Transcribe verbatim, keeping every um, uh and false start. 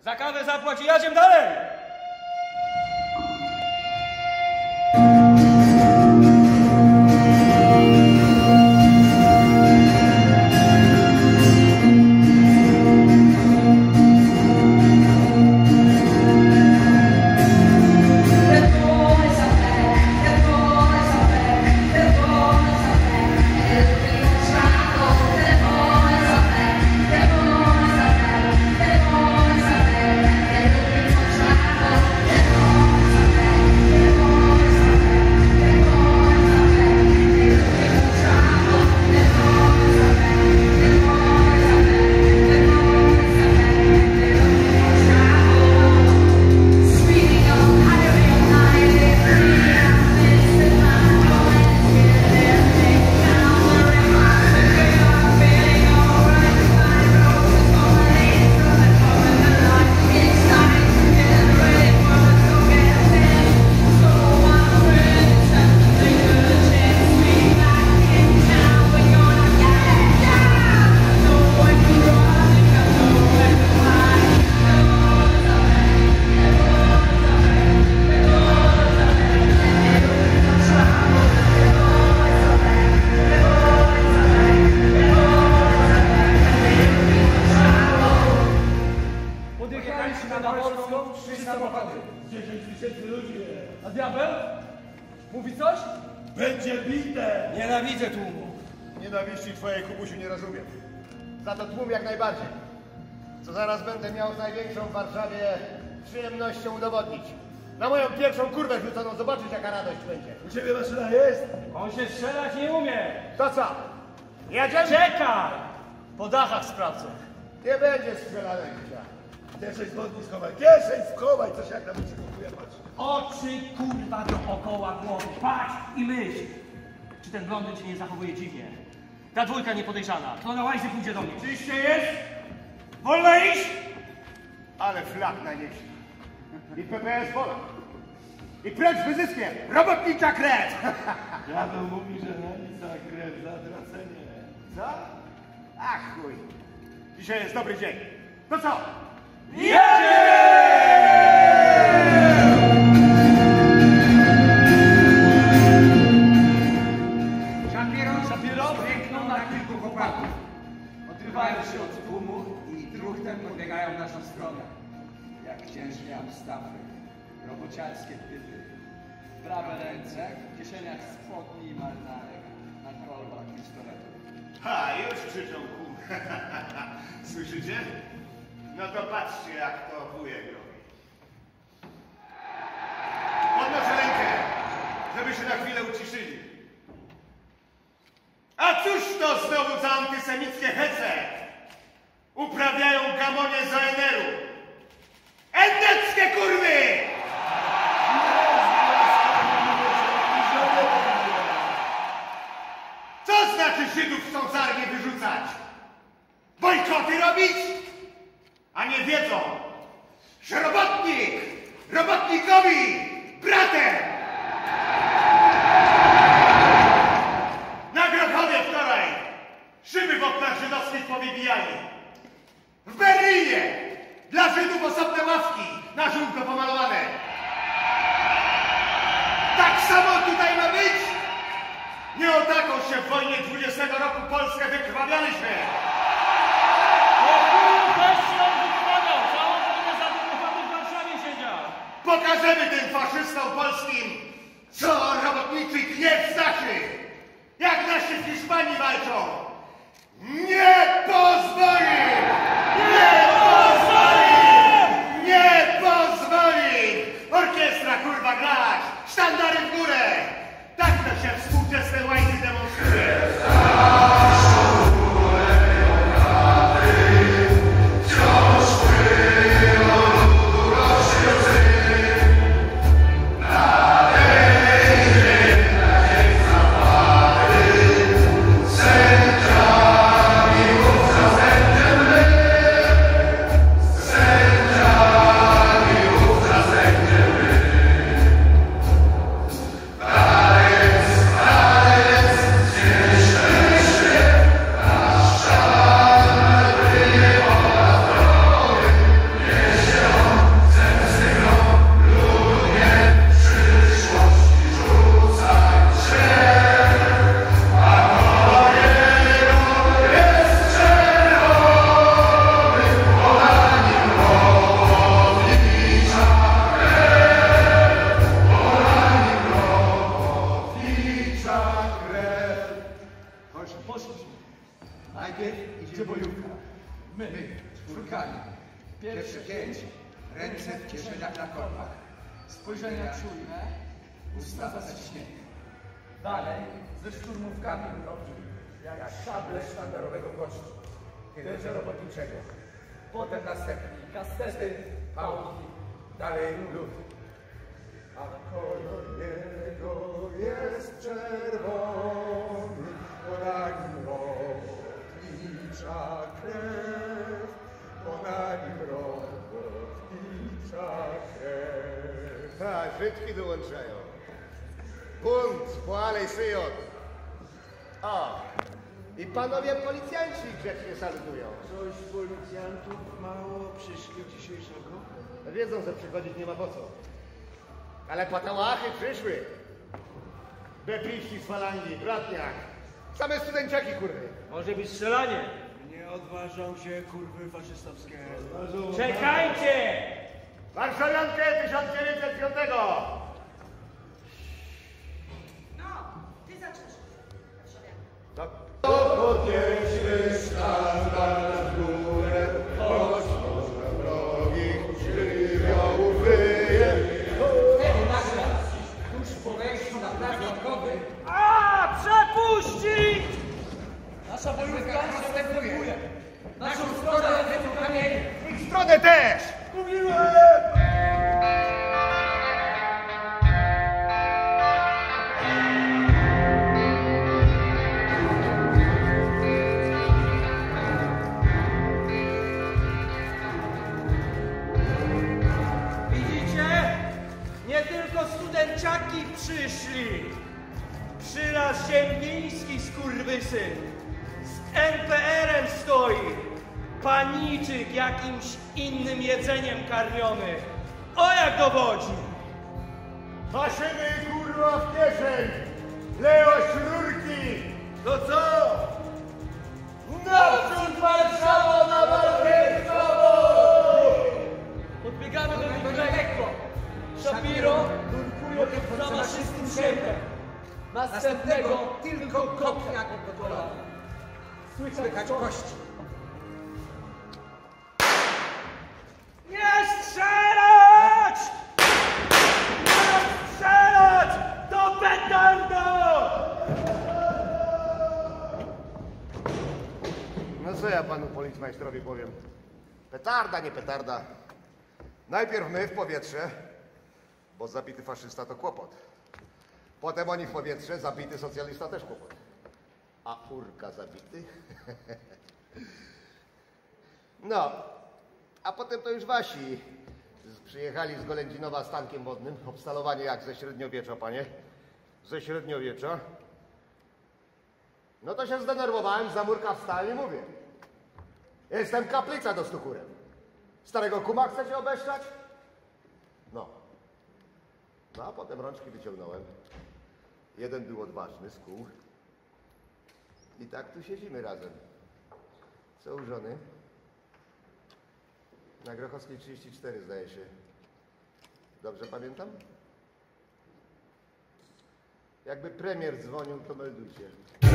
Za kawę zapłać i jadziem dalej! A diabeł? Mówi coś? Będzie bite! Nienawidzę tłumu. Nienawiści twojej, Kubusiu, nie rozumiem. Za to tłum jak najbardziej. Co zaraz będę miał z największą w Warszawie przyjemnością udowodnić. Na moją pierwszą kurwę rzuconą, zobaczyć jaka radość będzie. U ciebie maszyna jest? On się strzelać nie umie. To co? Jedziemy? Czekaj! Po dachach sprawdzę. Nie będzie strzelanego życia. Kieszeń spodni schowaj, kieszeń schowaj, coś jak na mnie się kupuje, patrz. Oczy kurwa dookoła głowy. Patrz i myśl. Czy ten blondyn cię nie zachowuje dziwnie? Ta dwójka niepodejrzana. Kto na łajzy pójdzie do mnie? Czyście jest? Wolno iść? Ale flag na niesie. I P P S wola. I precz z wyzyskiem. Robotnicza krew. Diabeł mówi, że na nic za krew, za tracenie. Co? Ach chuj. Dzisiaj jest dobry dzień. To co? Szapierow piękną na kilku chłopaków. Odrywają się od tłumu i truchtem podbiegają w naszą stronę. Jak ciężkie amstafy, robociarskie typy. Prawe ręce w kieszeniach spodni i marynarek, na kolbach pistoletów. Ha, już krzyczą ku. Słyszycie? No to patrzcie, jak to wujek robi. Podnoszę rękę, żeby się na chwilę uciszyli. A cóż to znowu za antysemickie hece? Uprawiają gamonie z O N R-u. Endeckie kurwy! Co znaczy Żydów chcą z armii wyrzucać? Bojkoty robić? A nie wiedzą, że robotnik robotnikowi bratem! Na Grochowie wczoraj szyby w oknach żydowskich powybijali. W Berlinie dla Żydów osobne ławki na żółto pomalowane. Tak samo tutaj ma być? Nie o taką się w wojnie dwudziestego roku Polskę wykrwawialiśmy. Pokażemy tym faszystom polskim, co robotniczy gniew znaczy. Jak nasi w Hiszpanii walczą. Nie pozwoli! Nie pozwoli! Nie pozwoli! Orkiestra kurwa grać! Sztandary w górę! Tak to się współczesne łajzy demonstruje. Sędziami wówczas będziemy czwórkami. Pierwsze pięć, ręce w kieszeniach na korbach. Spojrzenia czujne. Usta zaciśnięte. Dalej ze szturmówkami wrogi, jak szable sztandarowego kości. Tyle robotniczego. Potem następni kastety, pałki, dalej lód. A kolor jego jest czerwony, ponad nim robotnicza krew, ponad nim robotnicza krew. Tak, Żydki dołączają. Bunt po Alej Syjon. O, i panowie policjanci grzecznie salutują. Coś policjantów mało przyszli dzisiejszego? Wiedzą, że przychodzić nie ma po co. Ale patałachy przyszły. Bepiści z falangi, bratniak. Same studenciaki, kurwy. Może być strzelanie. Nie odważą się kurwy faszystowskie. Czekajcie! Warszawiankę tysiąc dziewięćset pięć. No, ty zaczniesz. Warszawianka. No. Podnieśli sztandar w górę, choć można wrogich żywiołów wyje. Wtedy nagle, tuż po wejściu na plac Narodowy, A, przepuścić! Nasza bojówka następuje. naszą stronę lecą kamienie. Ich stronę też! Widzicie? Nie tylko studenciaki przyszli. Przylas ziembiński skurwysyn. Z N P R-em stoi. Paniczyk jakimś innym jedzeniem karmiony. O jak dowodzi! Maszyny kurwa w kieszeń! Leo rurki! To co? Naprzód Warszawa na Walkierkowo! Podbiegamy do niego. Szapiro nurkują pod zamaszystym sięgiem. Następnego tylko kopnia od kolana. Słychać kości. Nie strzelać! Nie strzelać! Do petardo! No co ja panu policmajstrowi powiem? Petarda, nie petarda. Najpierw my w powietrze, bo zabity faszysta to kłopot. Potem oni w powietrze, zabity socjalista też kłopot. A Urka zabity? No, a potem to już wasi z, przyjechali z Golędzinowa z tankiem wodnym. Obstalowanie jak ze średniowiecza, panie. Ze średniowiecza. No to się zdenerwowałem, za murka wstałem i mówię. Jestem kaplica do stu kurem. Starego kuma chcecie obeszczać? No. No a potem rączki wyciągnąłem. Jeden był odważny z kół. I tak tu siedzimy razem. Co u żony? Na Grochowskiej trzydzieści cztery zdaje się. Dobrze pamiętam? Jakby premier dzwonił, to meldujcie.